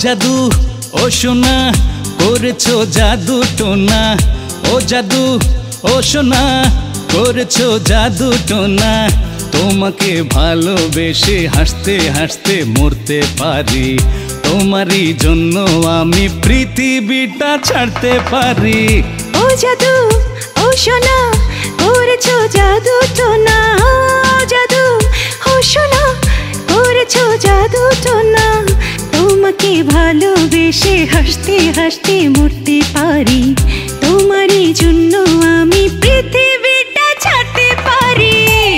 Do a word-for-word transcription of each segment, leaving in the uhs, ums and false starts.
জাদু ও সোনা করেছো জাদু টোনা, ও জাদু ও সোনা করেছো জাদু টোনা। তোমাকে ভালোবেসে হাসতে হাসতে মরতে পারি, তোমারই জন্য আমি পৃথিবীটা ছাড়তে পারি। ও জাদু ও সোনা করেছো জাদু টোনা, ও জাদু ও সোনা করেছো জাদু টোনা। তোমাকে ভালোবেসে হাসতে হাসতে মরতে পারি, তোমারই জন্য আমি পৃথিবীটা ছাড়তে পারি।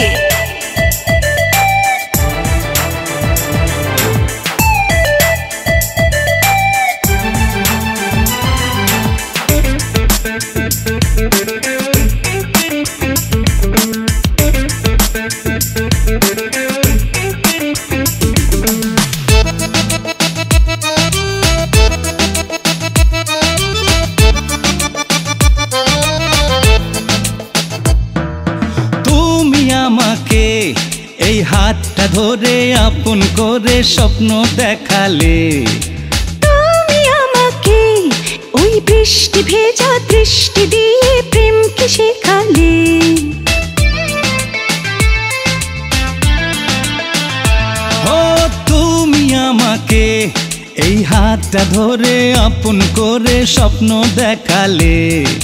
আমাকে এই হাতটা ধরে আপন করে স্বপ্ন দেখালে, তুমি আমাকে ওই বৃষ্টি ভেজা দৃষ্টি দিয়ে প্রেমকে শেখালে। ও তুমি আমাকে এই হাতটা ধরে আপন করে স্বপ্ন দেখালে,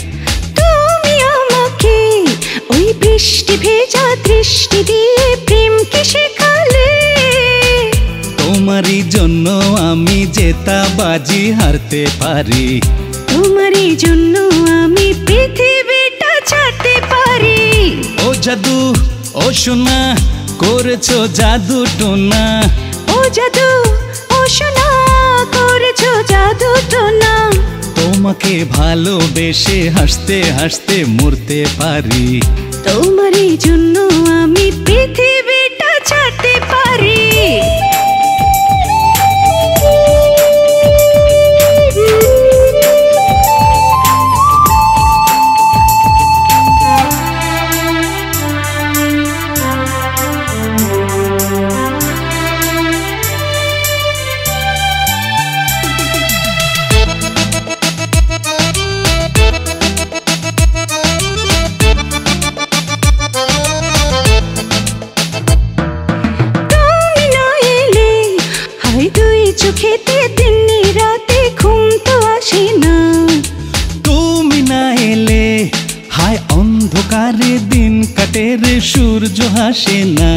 ওই বৃষ্টি ভেজা দৃষ্টি দিয়ে প্রেমকে শেখালে। তোমারই জন্য আমি জেতা বাজি হারতে পারি, তোমারই জন্য আমি পৃথিবীটা ছাড়তে পারি। ও জাদু ও সোনা করেছো জাদু টোনা, ও জাদু ও সোনা করেছো জাদু টোনা। তোমাকে ভালোবেসে হাসতে হাসতে মরতে পারি, তোমারই জন্য আমি পৃথিবীটা ছাড়তে পারি। চোখেতে দিনে রাতে ঘুম তো আসে না, তুমি না এলে হায় অন্ধকারে দিন কাটে রে সূর্য হাসে না।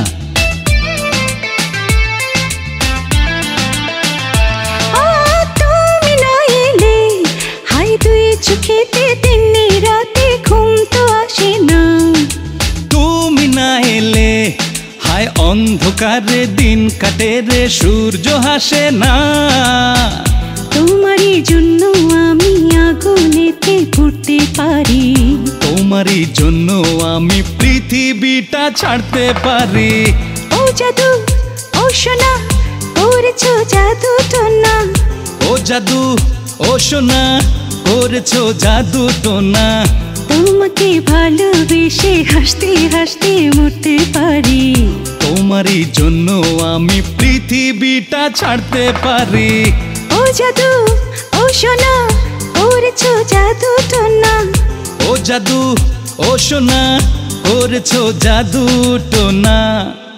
তুমি না এলে হায় দুই চোখেতে দিনে রাতে ঘুম তো আসে না। তুমি না এলে হায় অন্ধকারে দিন কাটে রে সূর্য হাসে না। তোমারই জন্য আমি আগুনেতে পুড়তে পারি, তোমারই জন্য আমি পৃথিবীটা ছাড়তে পারি। ও জাদু ও সোনা করেছো জাদু টোনা, ও জাদু ও সোনা করেছো জাদু টোনা। তোমাকে ভালোবেসে হাসতে হাসতে মরতে পারি, তোমারই জন্য আমি পৃথিবীটা ছাড়তে পারি। ও জাদু ও সোনা করেছো জাদু টোনা, ও জাদু ও সোনা করেছো জাদু টোনা।